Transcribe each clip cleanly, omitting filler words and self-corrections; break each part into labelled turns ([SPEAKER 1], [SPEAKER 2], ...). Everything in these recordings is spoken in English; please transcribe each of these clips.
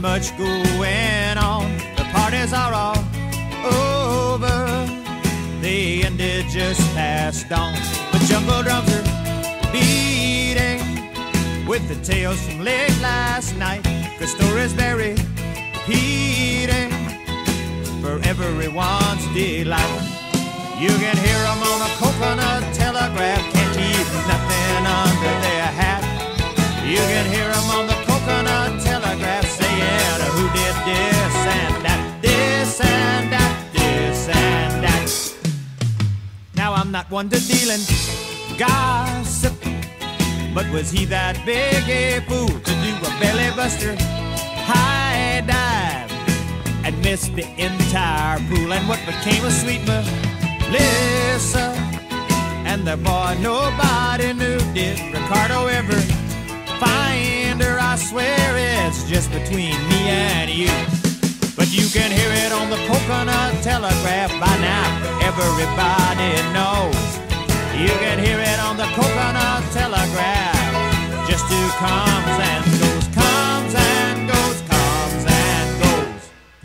[SPEAKER 1] much going on. The parties are all over. The ended just past dawn. But jungle drums are beating with the tales from late last night. 'Cause stories bury repeating for everyone's delight. You can hear them on a coconut telegraph. Can't keep nothing under their hat. You can hear them on the coconut telegraph saying who did this and that, this and that, this and that. Now I'm not one to deal in gossip, but was he that big a fool to do a belly buster high dive and miss the entire pool? And what became of sweet Melissa and the boy nobody knew? Did Ricardo ever find her? I swear it's just between me and you. But you can hear it on the coconut telegraph by now. Everybody knows. You can hear it on the coconut telegraph. Just who comes and goes, comes and goes, comes and goes.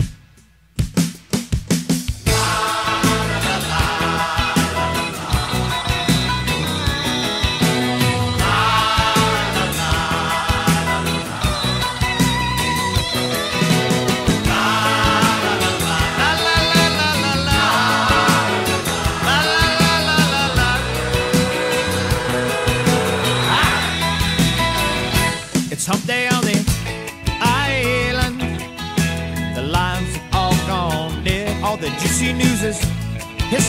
[SPEAKER 1] It's hump day on the island. The lions have all gone dead. All the juicy news is